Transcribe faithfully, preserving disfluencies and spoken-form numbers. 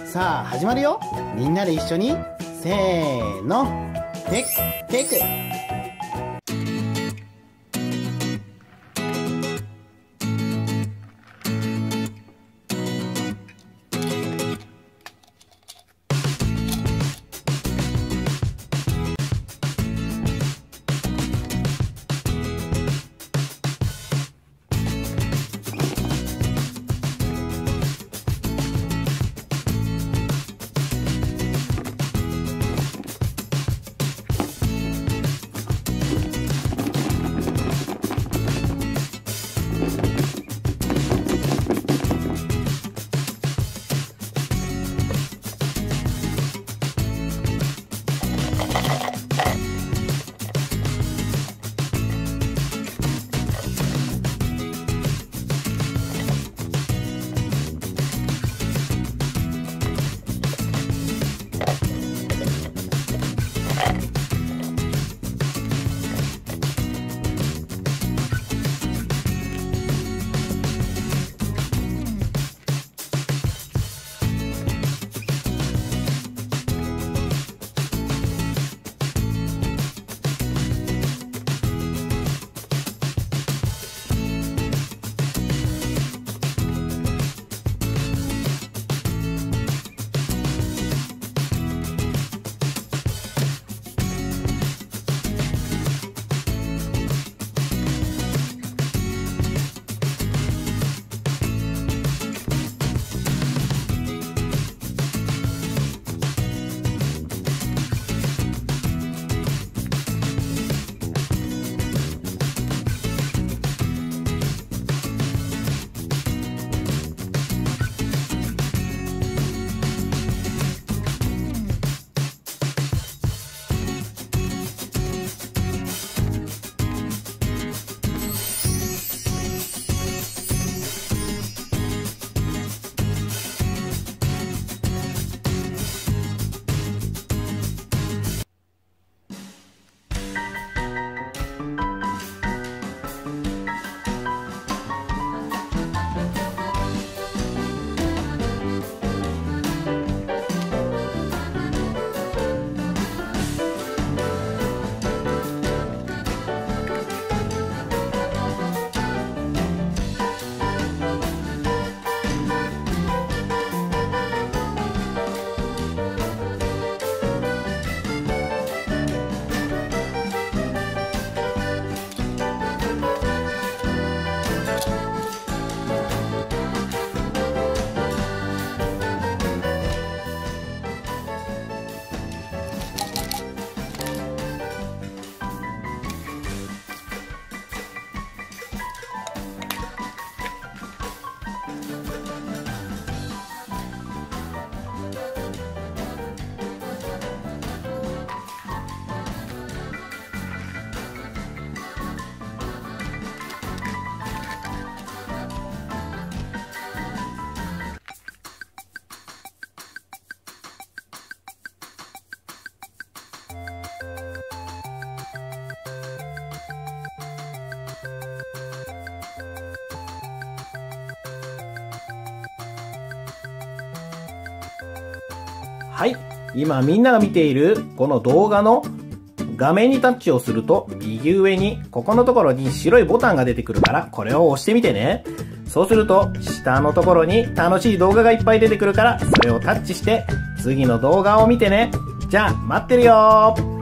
さあ始まるよ。みんなで一緒にせーの、テクテク。 はい。今みんなが見ているこの動画の画面にタッチをすると右上にここのところに白いボタンが出てくるからこれを押してみてね。そうすると下のところに楽しい動画がいっぱい出てくるからそれをタッチして次の動画を見てね。じゃあ待ってるよー。